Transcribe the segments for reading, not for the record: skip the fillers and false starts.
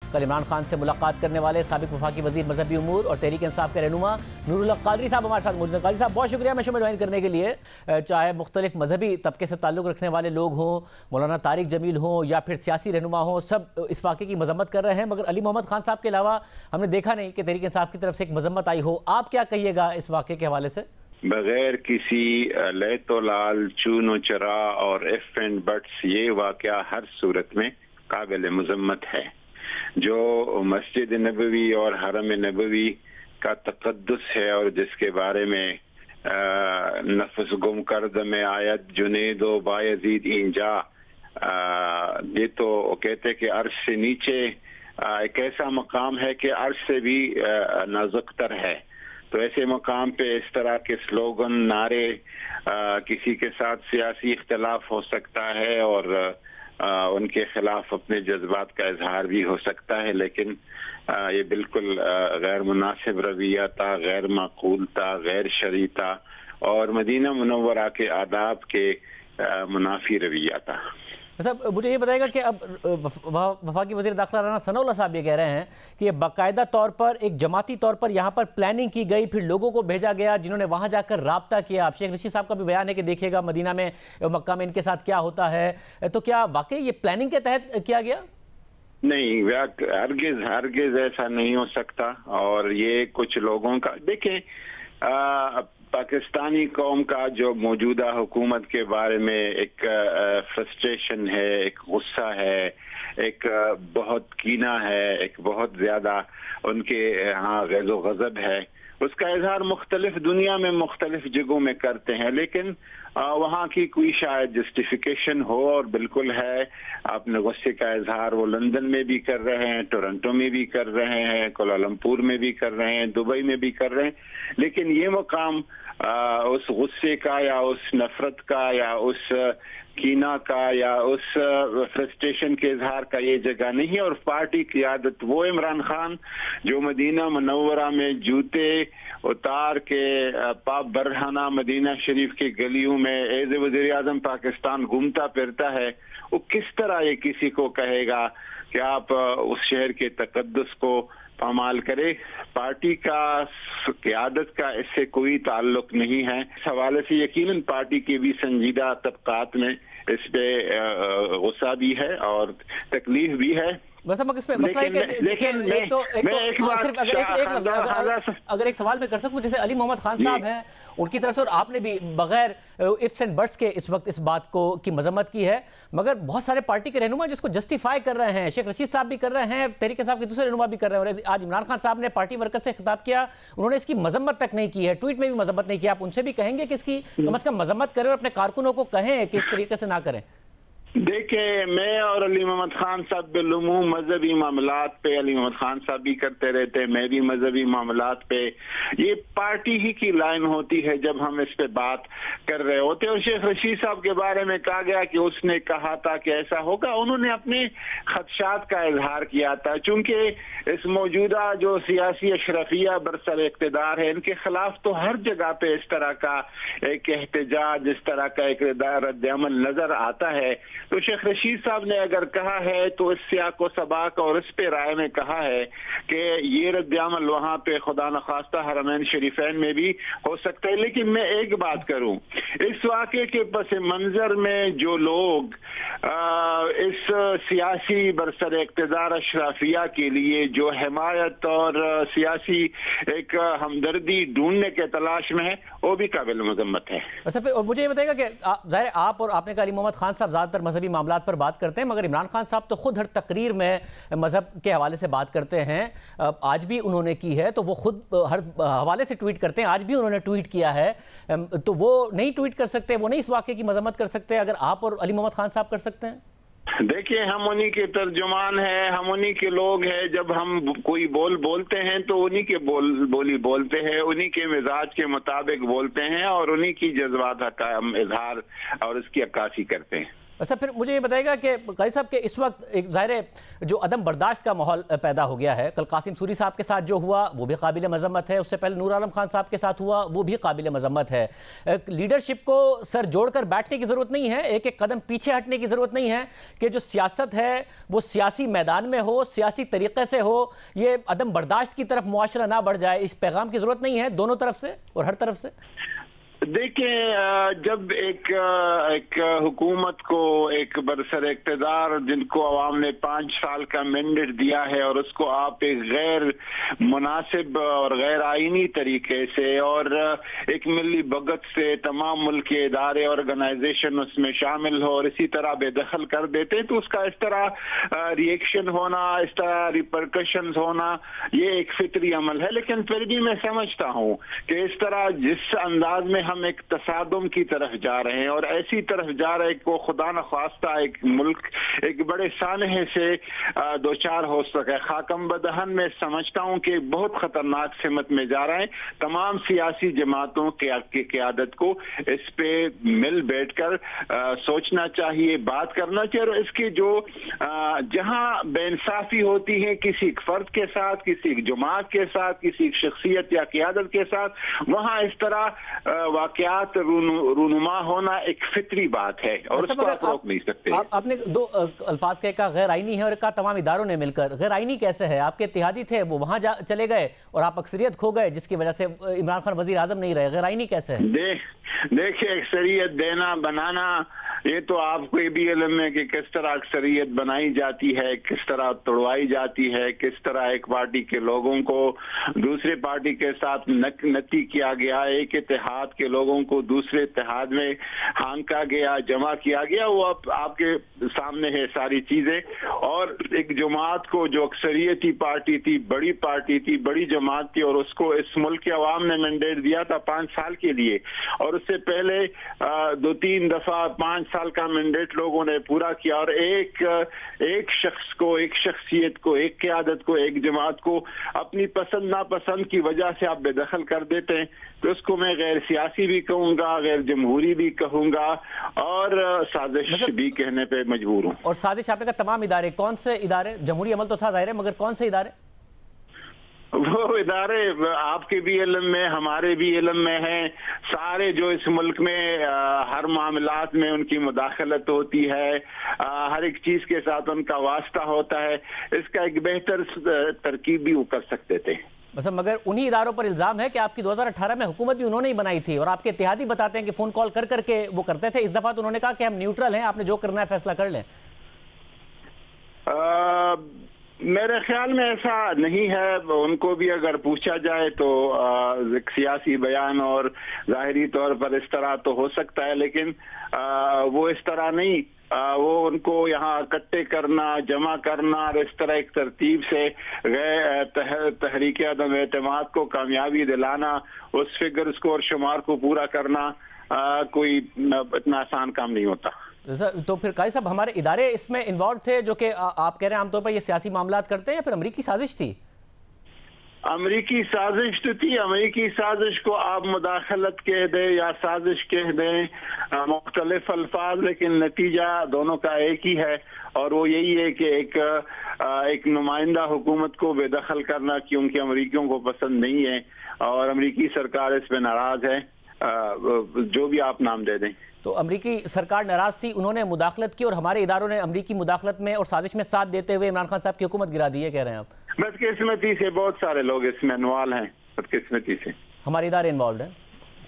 कल इमरान खान से मुलाकात करने वाले साबिक वफाकी वजीर मजहबी उमूर और तहरीक इंसाफ के रहनुमा नूरुल हक कादरी साहब हमारे साथ मौजूद हैं। कादरी साहब बहुत शुक्रिया मैं शो में ज्वाइन करने के लिए। चाहे मुख्तलिफ मजहबी तबके से ताल्लुक़ रखने वाले लोग हों, मौलाना तारिक जमील हों या फिर सियासी रहनुमा हों, सब इस वाक़े की मजम्मत कर रहे हैं, मगर अली मोहम्मद खान साहब के अलावा हमने देखा नहीं कि तहरीक इंसाफ की तरफ से एक मजम्मत आई हो। आप क्या कहिएगा इस वाक़े के हवाले से? बगैर किसी लैतो लाल चूनो चरा और एफ एंड बट्स ये वाक़या हर सूरत में काबिल मजम्मत है। जो मस्जिद नबवी और हरम नबवी का तक़द्दुस है और जिसके बारे में नफ्स गुम कर में आयत जुनेदो बायजीद इंजा, ये तो कहते कि अर्श से नीचे एक ऐसा मकाम है कि अर्श से भी नाजुकतर है। तो ऐसे मकाम पे इस तरह के स्लोगन नारे, किसी के साथ सियासी इख्तलाफ हो सकता है और उनके खिलाफ अपने जज्बात का इजहार भी हो सकता है, लेकिन ये बिल्कुल गैर मुनासिब रवैया था, गैर माकूल था, गैर शरई था और मदीना मुनव्वरा के आदाब के मुनाफी रवैया था। साहब मुझे ये बताएगा कि अब वफाकी वज़ीर दाखिला राना सनाउल्लाह साहब ये कह रहे हैं कि ये बाकायदा तौर पर एक जमाती तौर पर यहाँ पर प्लानिंग की गई, फिर लोगों को भेजा गया जिन्होंने वहाँ जाकर राब्ता किया। अब शेख रशीद साहब का भी बयान है कि देखिएगा मदीना में मक्का में इनके साथ क्या होता है, तो क्या वाकई ये प्लानिंग के तहत किया गया? नहीं, हरगिज ऐसा नहीं हो सकता। और ये कुछ लोगों का देखें, पाकिस्तानी कौम का जो मौजूदा हुकूमत के बारे में एक फ्रस्ट्रेशन है, एक गुस्सा है, एक बहुत कीना है, एक बहुत ज्यादा उनके यहाँ गैज़ो गज़ब है, उसका इजहार मुख्तलिफ दुनिया में मुख्तलिफ जगहों में करते हैं, लेकिन वहाँ की कोई शायद जस्टिफिकेशन हो और बिल्कुल है। अपने गुस्से का इजहार वो लंदन में भी कर रहे हैं, टोरंटो में भी कर रहे हैं, कोलालमपुर में भी कर रहे हैं, दुबई में भी कर रहे हैं, लेकिन ये मकाम उस गुस्से का या उस नफरत का या उस कीना का या उस फ्रस्ट्रेशन के इजहार का ये जगह नहीं है। और पार्टी क़ियादत वो इमरान खान जो मदीना मुनव्वरा में जूते उतार के पाप बरहाना मदीना शरीफ के गलियों में एज ए वज़ीर आज़म पाकिस्तान घूमता फिरता है, वो किस तरह ये किसी को कहेगा कि आप उस शहर के तक़द्दुस को पामाल करे? पार्टी का क़ियादत का इससे कोई ताल्लुक नहीं है। इस हवाले से यकीनन पार्टी के भी संजीदा तबकात में इस पे गुस्सा भी है और तकलीफ भी है। बस अब इसमें मसला है कि अगर एक सवाल मैं कर सकूं, जैसे अली मोहम्मद खान साहब हैं उनकी तरफ से, और आपने भी बगैर इफ्स एंड बट्स के इस वक्त इस बात को की मजम्मत की है, मगर बहुत सारे पार्टी के रहनुमा जिसको जस्टिफाई कर रहे हैं, शेख रशीद साहब भी कर रहे हैं, तहरीक साहब के दूसरे रहनुमा भी कर रहे हैं। आज इमरान खान साहब ने पार्टी वर्कर से खिताब किया, उन्होंने इसकी मजम्मत तक नहीं की है, ट्वीट में भी मजम्मत नहीं किया। आप उनसे भी कहेंगे कि इसकी कम अज कम मजम्मत करें और अपने कारकुनों को कहें कि इस तरीके से ना करें? देखिए, मैं और अली मोहम्मद खान साहब बिलुमूम मजहबी मामलात पे, अली मोहम्मद खान साहब भी करते रहते हैं, मैं भी मजहबी मामलात पे, ये पार्टी ही की लाइन होती है जब हम इस पे बात कर रहे होते हैं। और शेख रशीद साहब के बारे में कहा गया कि उसने कहा था कि ऐसा होगा, उन्होंने अपने खदशात का इजहार किया था। चूंकि इस मौजूदा जो सियासी अशरफिया बरसर इक़्तिदार है, इनके खिलाफ तो हर जगह पे इस तरह का एक एहतजाज, इस तरह का एक रद्द-ए-अमल नजर आता है। तो शेख रशीद साहब ने अगर कहा है तो इस सियाको सबाक और इस पे राय में कहा है कि ये रद्द-ए-अमल वहाँ पे खुदा न खास्ता हरमैन शरीफैन में भी हो सकता है। लेकिन मैं एक बात करूं, इस वाक़े के पस मंजर में जो लोग इस सियासी बरसर इक़्तिदार अशराफिया के लिए जो हिमायत और सियासी एक हमदर्दी ढूंढने के तलाश में है, वो भी काबिल मजम्मत है। और मुझे ये बताएगा कि ज़ाहिर आप और आपने कहा अली मोहम्मद खान साहब ज़्यादातर मजहबी मामलात पर बात करते हैं, मगर इमरान खान साहब तो खुद हर तकरीर में मजहब के हवाले से बात करते हैं। आज भी उन्होंने की है, तो वो खुद हर हवाले से ट्वीट करते हैं। आज भी उन्होंने ट्वीट किया है, तो वो नहीं ट्वीट कर सकते, वो नहीं इस वाक़े की मजम्मत कर सकते अगर आप और अली मोहम्मद खान साहब कर सकते हैं? देखिए, हम उन्हीं के तर्जुमान हैं, हम उन्हीं के लोग हैं। जब हम कोई बोलते हैं तो उन्हीं के बोली बोलते हैं, उन्हीं के मिजाज के मुताबिक बोलते हैं और उन्हीं की जज्बात का हम इजहार और उसकी अक्कासी करते हैं। अच्छा, फिर मुझे ये बताइएगा कि काजी साहब के इस वक्त एक ज़ाहिर जो अदम बर्दाश्त का माहौल पैदा हो गया है, कल कासिम सूरी साहब के साथ जो हुआ वो भी काबिल मजम्मत है, उससे पहले नूर आलम खान साहब के साथ हुआ वो भी काबिल मजम्मत है। लीडरशिप को सर जोड़कर बैठने की ज़रूरत नहीं है, एक एक कदम पीछे हटने की ज़रूरत नहीं है कि जो सियासत है वो सियासी मैदान में हो, सियासी तरीक़े से हो, ये अदम बर्दाश्त की तरफ मुआशरा ना बढ़ जाए, इस पैगाम की ज़रूरत नहीं है दोनों तरफ से और हर तरफ से। देखिए, जब एक हुकूमत को एक बरसर इक़्तिदार जिनको अवाम ने 5 साल का मैंडेट दिया है और उसको आप एक गैर मुनासिब और गैर आईनी तरीके से और एक मिली भगत से तमाम मुल्क के इदारे ऑर्गेनाइजेशन उसमें शामिल हो और इसी तरह बेदखल कर देते हैं, तो उसका इस तरह रिएक्शन होना, इस तरह रिपरकशंस होना, ये एक फितरी अमल है। लेकिन फिर भी मैं समझता हूँ कि इस तरह जिस अंदाज में हम एक तसादुम की तरफ जा रहे हैं और ऐसी तरफ जा रहे हैं को खुदा न ख्वास्ता एक मुल्क एक बड़े सानहे से दो चार हो सके, खाकम बदहन में समझता हूं कि बहुत खतरनाक सिमत में जा रहे हैं। तमाम सियासी जमातों की क़यादत को इस पे मिल बैठकर सोचना चाहिए, बात करना चाहिए और इसकी जो जहां बेइंसाफी होती है किसी फर्द के साथ, किसी जमात के साथ, किसी शख्सियत या क़यादत के साथ, वहां इस तरह वाक़यात रूनुमा होना एक फितरी बात है और उसको आप रोक नहीं सकते। आपने दो अल्फाज कहे, का गैर आईनी है और एक का तमाम इदारों ने मिलकर। गैर आईनी कैसे है? आपके इत्तेहादी थे वो वहां चले गए और आप अक्सरियत खो गए जिसकी वजह से इमरान खान वजीर आजम नहीं रहे। गैर आईनी कैसे है? देखिए, अक्सरियत देना बनाना ये तो आपको भी इल्म है कि किस तरह अक्सरियत बनाई जाती है, किस तरह तोड़वाई जाती है, किस तरह एक पार्टी के लोगों को दूसरे पार्टी के साथ नती किया गया, एक इत्तेहाद के लोगों को दूसरे इत्तेहाद में हांका गया, जमा किया गया। वो अब आपके सामने है सारी चीजें। और एक जमात को जो अक्सरियती पार्टी थी, बड़ी पार्टी थी, बड़ी जमात थी और उसको इस मुल्क के अवाम ने मैंडेट दिया था 5 साल के लिए और उससे पहले 2-3 दफा 5 साल का मैंडेट लोगों ने पूरा किया और एक शख्स को, एक शख्सियत को, एक क़यादत को, एक जमात को अपनी पसंद नापसंद की वजह से आप बेदखल कर देते हैं, तो उसको मैं गैर सियासी भी कहूंगा, गैर जमहूरी भी कहूंगा और साजिश भी कहने पे मजबूर हूँ। और साजिश आपने कहा तमाम इदारे, कौन से इदारे? जमहूरी अमल तो था जाहिर है, मगर कौन से इदारे? वो इदारे आपके भी इल्म में, हमारे भी इल्म में हैं। सारे जो इस मुल्क में हर मामलात में उनकी मुदाखलत होती है, हर एक चीज के साथ उनका वास्ता होता है, इसका एक बेहतर तरकीब भी वो कर सकते थे। मतलब मगर उन्हीं इदारों पर इल्जाम है कि आपकी 2018 में हुकूमत भी उन्होंने ही बनाई थी और आपके इत्तेहादी बताते हैं कि फोन कॉल कर करके वो करते थे। इस दफा तो उन्होंने कहा कि हम न्यूट्रल हैं, आपने जो करना है फैसला कर लें। मेरे ख्याल में ऐसा नहीं है। उनको भी अगर पूछा जाए तो सियासी बयान और ज़ाहिरी तौर पर इस तरह तो हो सकता है, लेकिन वो इस तरह नहीं, वो उनको यहाँ इकट्ठे करना, जमा करना और इस तरह एक तरतीब से तहरीक अदम एतमाद को कामयाबी दिलाना, उस फिगर्स को और शुमार को पूरा करना कोई इतना आसान काम नहीं होता। तो फिर काजी साहब हमारे इदारे इसमें इन्वॉल्व थे जो कि आप कह रहे हैं आमतौर पर ये सियासी मामलात करते हैं, या फिर अमरीकी साजिश थी? अमरीकी साजिश तो थी। अमरीकी साजिश को आप मुदाखलत कह दें या साजिश कह दें, मुख्तलिफ अल्फाज, लेकिन नतीजा दोनों का एक ही है और वो यही है कि एक नुमाइंदा हुकूमत को बेदखल करना क्योंकि अमरीकियों को पसंद नहीं है और अमरीकी सरकार इस पर नाराज है, जो भी आप नाम दे दें। तो अमरीकी सरकार नाराज थी, उन्होंने मुदाखलत की और हमारे इदारों ने अमरीकी मुदाखलत में और साजिश में साथ देते हुए इमरान खान साहब की हुकूमत गिरा दी है, कह रहे हैं आप? बदकिस्मती से बहुत सारे लोग इसमें इन्वॉल्व हैं, बदकिस्मती से हमारे इदारे इन्वॉल्व हैं।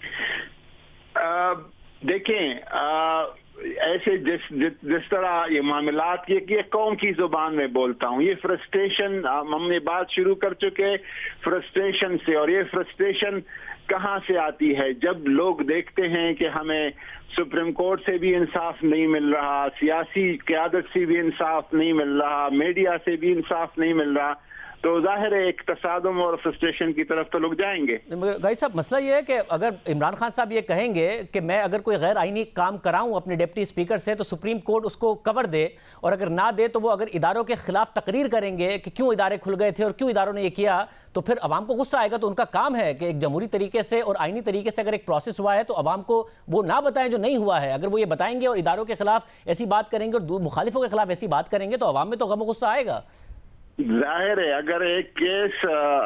देखें, ऐसे जिस तरह ये मामलात, ये कौम की जुबान में बोलता हूँ, ये फ्रस्ट्रेशन हमने बात शुरू कर चुके फ्रस्ट्रेशन से, और ये फ्रस्ट्रेशन कहाँ से आती है? जब लोग देखते हैं कि हमें सुप्रीम कोर्ट से भी इंसाफ नहीं मिल रहा, सियासी क़यादत से भी इंसाफ नहीं मिल रहा, मीडिया से भी इंसाफ नहीं मिल रहा, तो जाहिर है एक तसादुम और फ्रस्ट्रेशन की तरफ तो लोग जाएंगे। गाजी साहब, मसला ये है कि अगर इमरान खान साहब ये कहेंगे कि मैं अगर कोई गैर आईनी काम कराऊं अपने डिप्टी स्पीकर से तो सुप्रीम कोर्ट उसको कवर दे, और अगर ना दे तो वो अगर इदारों के खिलाफ तकरीर करेंगे कि क्यों इदारे खुल गए थे और क्यों इदारों ने ये किया, تو پھر عوام کو غصہ آئے گا. تو ان کا کام ہے کہ ایک جمہوری طریقے سے اور آئینی طریقے سے اگر ایک پروسیس ہوا ہے تو عوام کو وہ نہ بتائیں جو نہیں ہوا ہے. اگر وہ یہ بتائیں گے اور اداروں کے خلاف ایسی بات کریں گے اور مخالفوں کے خلاف ایسی بات کریں گے تو عوام میں تو غم و غصہ آئے گا. ظاہر ہے اگر ایک کیس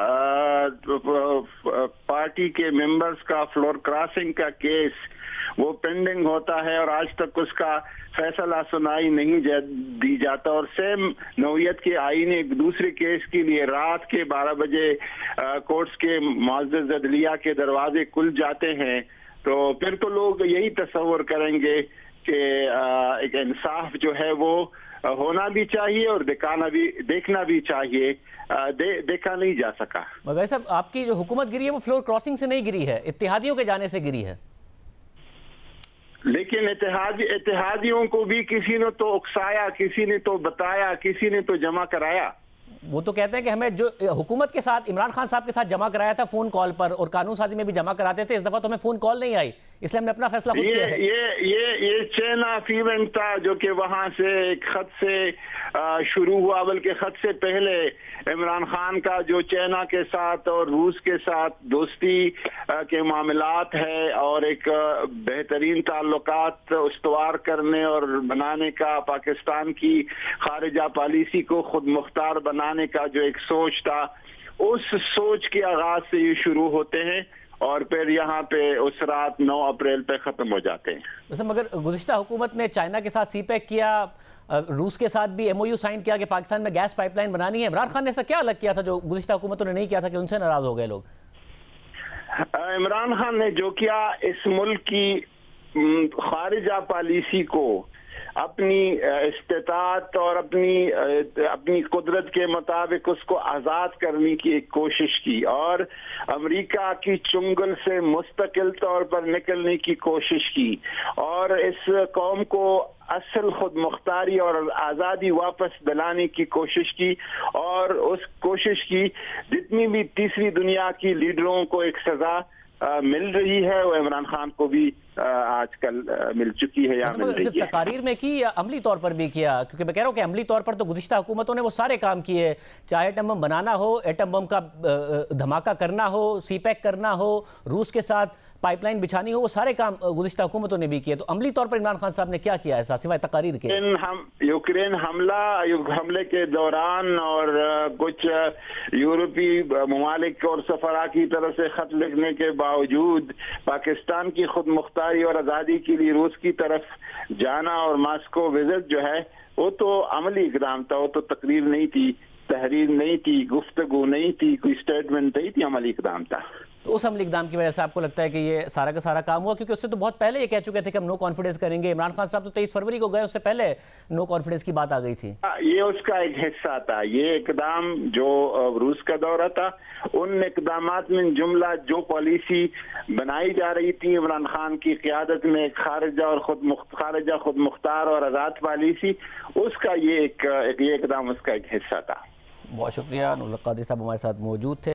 پارٹی کے ممبرز کا فلور کراسنگ کا کیس وہ پینڈنگ ہوتا ہے اور آج تک اس کا فیصلہ سنائی نہیں دی جاتا اور سیم نوعیت کے آئین ایک دوسرے کیس کے لیے رات کے 12 بجے کورٹس کے معزز عدلیہ کے دروازے کھل جاتے ہیں تو پھر تو لوگ یہی تصور کریں گے کہ ایک انصاف جو ہے وہ ہونا بھی چاہیے اور دیکھنا بھی چاہیے. دیکھا نہیں جا سکا. مگر صاحب آپ کی جو حکومت گری ہے وہ فلور کراسنگ سے نہیں گری ہے, اتحادیوں کے جانے سے گری ہے. لیکن اتحادیوں کو بھی کسی نے تو اکسایا, کسی نے تو بتایا, کسی نے تو جمع کرایا. وہ تو کہتے ہیں کہ ہمیں جو حکومت کے ساتھ عمران خان صاحب کے ساتھ جمع کرایا تھا فون کال پر اور قانون سازی میں بھی جمع کراتے تھے, اس دفعہ تو ہمیں فون کال نہیں آئی, اس لیے ہم نے اپنا فیصلہ خود کیا ہے. یہ چین آف ایونٹ تھا جو کہ وہاں سے ایک خط سے شروع ہوا, بلکہ خط سے پہلے عمران خان کا جو چائنا کے ساتھ اور روس کے ساتھ دوستی کے معاملات ہے اور ایک بہترین تعلقات استوار کرنے اور بنانے کا, پاکستان کی خارجہ پالیسی کو خود مختار بنانے کا جو ایک سوچ تھا, اس سوچ کے آغاز سے یہ شروع ہوتے ہیں اور پھر یہاں پہ اس رات 9 اپریل پہ ختم ہو جاتے ہیں. مگر گزشتہ حکومت نے چائنا کے ساتھ سی پیک کیا, روس کے ساتھ بھی MOU سائن کیا کہ پاکستان میں گیس پائپ لائن بنانی ہے. عمران خان نے ایسا کیا الگ کیا تھا جو گزشتہ حکومتوں نے نہیں کیا تھا کہ ان سے ناراض ہو گئے لوگ؟ عمران خان نے جو کیا اس ملک کی خارجہ پالیسی کو اپنی استطاعت اور اپنی قدرت کے مطابق اس کو آزاد کرنے کی ایک کوشش کی اور امریکہ کی چنگل سے مستقل طور پر نکلنے کی کوشش کی اور اس قوم کو اصل خود مختاری اور آزادی واپس دلانے کی کوشش کی اور اس کوشش کی جتنی بھی تیسری دنیا کی لیڈروں کو ایک سزا مل رہی ہے وہ عمران خان کو بھی آج کل مل چکی ہے یا مل رہی ہے. تقاریر میں کی یا عملی طور پر بھی کیا؟ کیونکہ میں کہہ رہا ہوں کہ عملی طور پر تو گزشتہ حکومتوں نے وہ سارے کام کیے, چاہے ایٹم بم بنانا ہو, ایٹم بم کا دھماکہ کرنا ہو, سی پیک کرنا ہو, روس کے ساتھ پائپ لائن بچھانی ہو, وہ سارے کام گزشتہ حکومتوں نے بھی کیے. تو عملی طور پر عمران خان صاحب نے کیا کیا ہے سوائے تقاریر کے؟ یوکرین حملے کے دوران اور کچھ یورپی ممالک اور سفراء کی طرف سے خط لکھنے کے باوجود پاکستان کی خود مختاری اور آزادی کے لیے روس کی طرف جانا اور ماسکو وزٹ جو ہے وہ تو عملی اقدام تھا, وہ تو تقریر نہیں تھی, تحریر نہیں تھی, گفتگو نہیں تھی, کوئی سٹیٹمنٹ نہیں تھی, عملی اقدام تھا. تو اس عملی اقدام کی وجہ سے آپ کو لگتا ہے کہ یہ سارا کا سارا کام ہوا؟ کیونکہ اس سے تو بہت پہلے یہ کہہ چکے تھے کہ ہم نو کانفیڈنس کریں گے. عمران خان صاحب تو 23 فروری کو گئے, اس سے پہلے نو کانفیڈنس کی بات آ گئی تھی. یہ اس کا ایک حصہ تھا. یہ اقدام جو روس کا دورہ تھا, ان اقدامات میں جملہ جو پالیسی بنائی جا رہی تھی عمران خان کی قیادت میں, خارجہ خود مختار اور آزاد پالیسی, اس کا یہ اقدام اس کا ایک حصہ تھا. بہت شکریہ. نور القادری صاحب ہمارے ساتھ موجود تھے.